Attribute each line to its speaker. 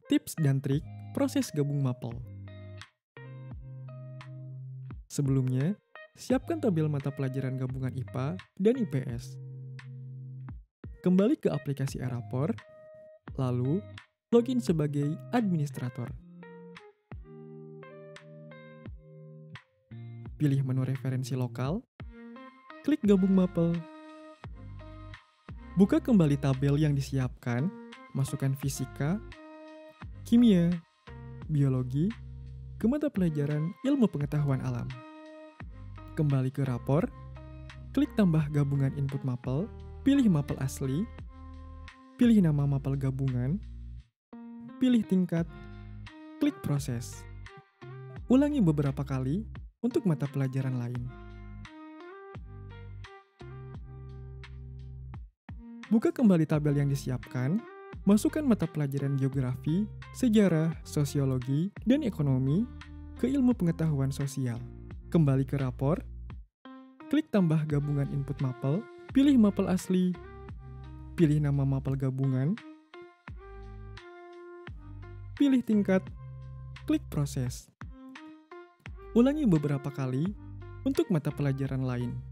Speaker 1: Tips dan trik proses gabung mapel. Sebelumnya, siapkan tabel mata pelajaran gabungan IPA dan IPS. Kembali ke aplikasi Erapor, lalu login sebagai administrator. Pilih menu referensi lokal, klik gabung mapel. Buka kembali tabel yang disiapkan, masukkan fisika, kimia, biologi, ke mata pelajaran ilmu pengetahuan alam. Kembali ke rapor, klik tambah gabungan input mapel, pilih mapel asli, pilih nama mapel gabungan, pilih tingkat, klik proses. Ulangi beberapa kali untuk mata pelajaran lain. Buka kembali tabel yang disiapkan, masukkan mata pelajaran geografi, sejarah, sosiologi, dan ekonomi ke ilmu pengetahuan sosial. Kembali ke rapor, klik tambah gabungan input mapel, pilih mapel asli, pilih nama mapel gabungan, pilih tingkat, klik proses. Ulangi beberapa kali untuk mata pelajaran lain.